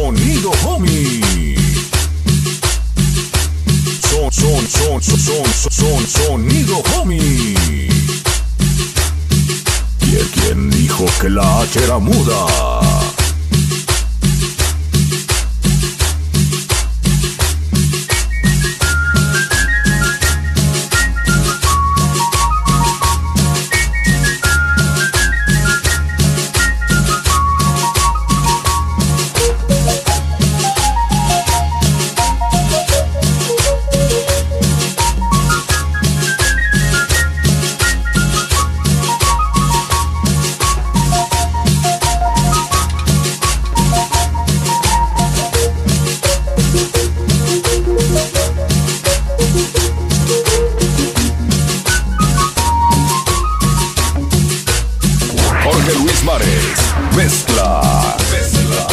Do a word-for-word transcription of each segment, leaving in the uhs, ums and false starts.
Sonido Homie. Son, son, son, son, son, son, Sonido Homie. ¿Quién, quién dijo que la H era muda? Jorge Luis Mares, mezcla, mezcla.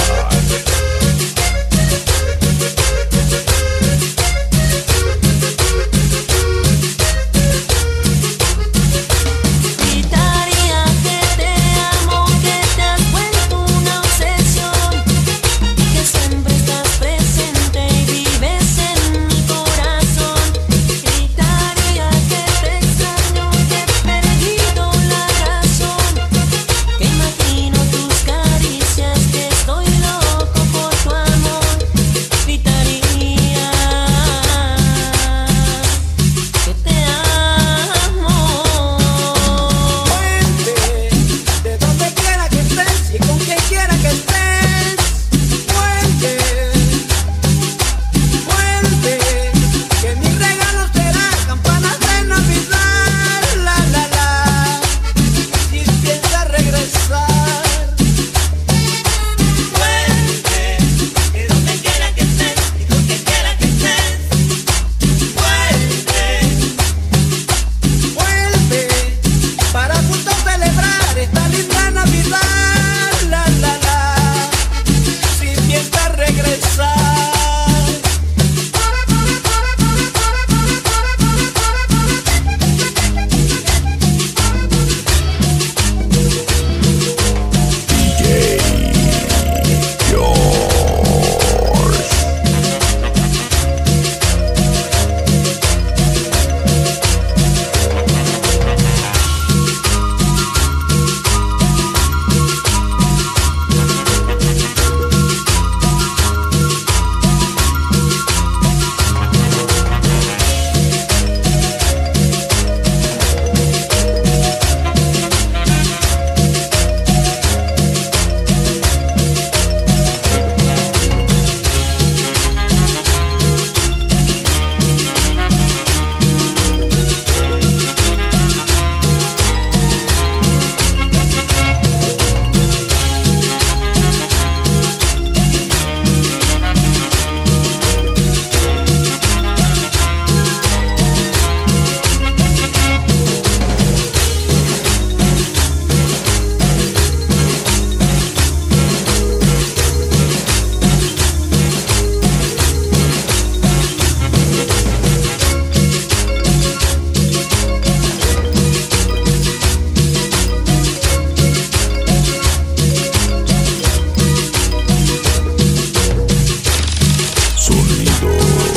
Gritaría que te amo, que te has vuelto una obsesión, que siempre estás presente y vives en mi corazón. Gritaría que te extraño, que he perdido la razón, que imagino tus caricias, que estoy loco por tu amor. Gritaría que te amo. Vuelve, de donde quiera que estés y con quien quiera que estés. Vuelve, vuelve, que mi regalo será campanas de Navidad. La, la, la, si piensas regresar. Vuelve, de donde quiera que estés y con quien quiera que estés. Vuelve, vuelve, para juntos celebrar esta linda Navidad. La, la, la, si piensas regresar. D J George. Sonido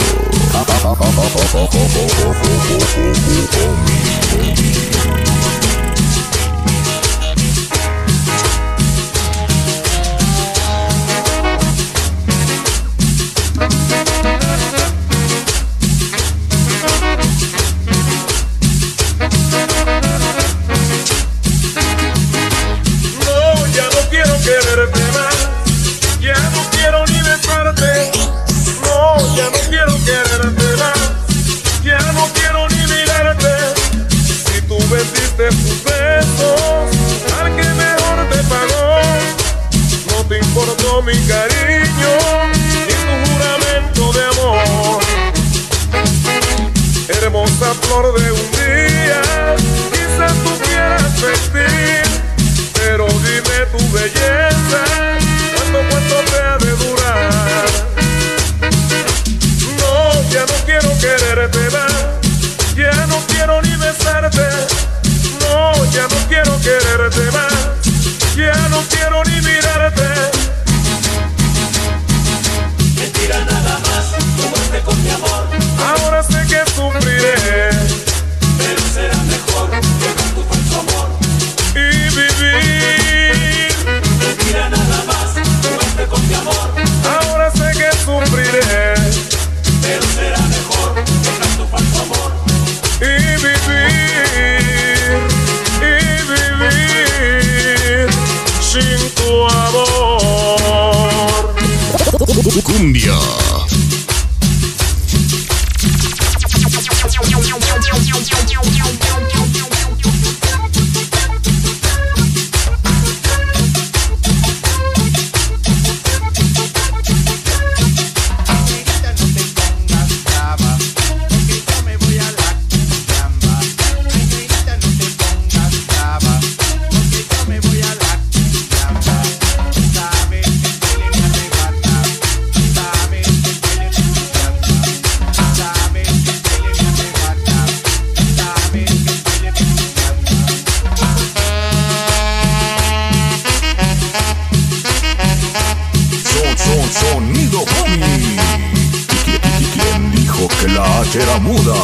No, ya no quiero quererte más, ya no quiero ni besarte. No, ya no quiero quererte más, ya no quiero ni mirarte. Si tú vendiste tus besos al que mejor te pagó, no te importó mi cariño ni tu juramento de amor. Hermosa flor de un día, quizás tú quieras vestir, pero dime tu belleza, ¿cuánto, cuánto te ha de durar? No, ya no quiero quererte más, ya no quiero ni besarte. No, ya no quiero quererte más, ya no quiero ni mirarte. tu amor. Cumbia. Sonido Homie. ¿Quién dijo que la H era muda?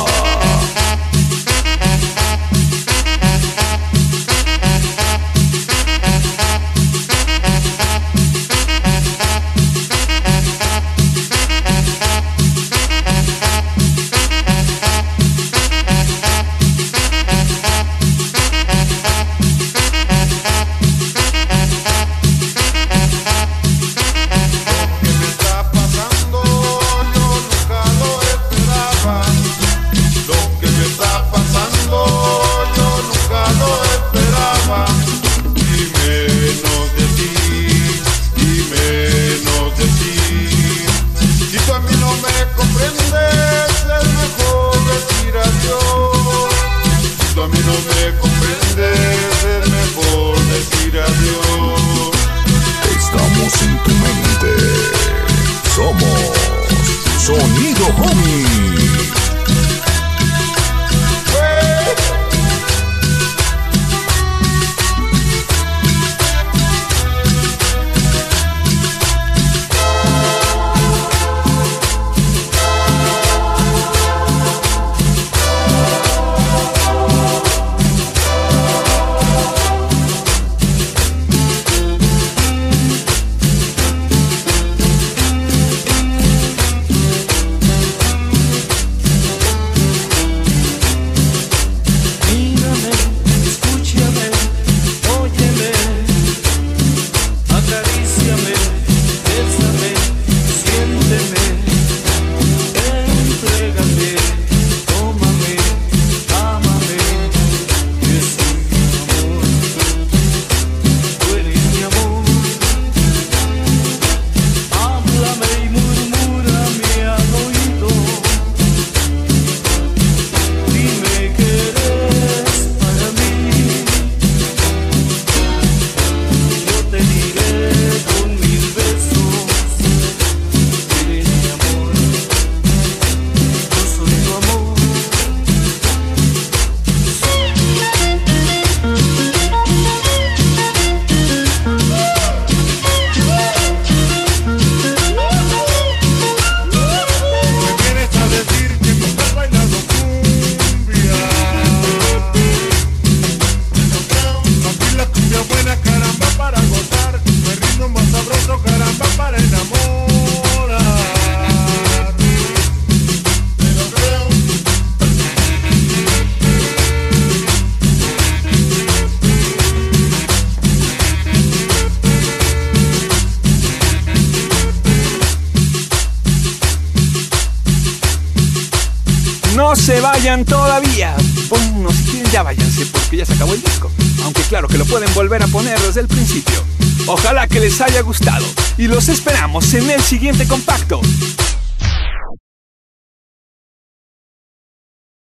Sonido Homie. No se vayan todavía. Bueno, si quieren ya váyanse porque ya se acabó el disco. Aunque claro que lo pueden volver a poner desde el principio. Ojalá que les haya gustado y los esperamos en el siguiente compacto.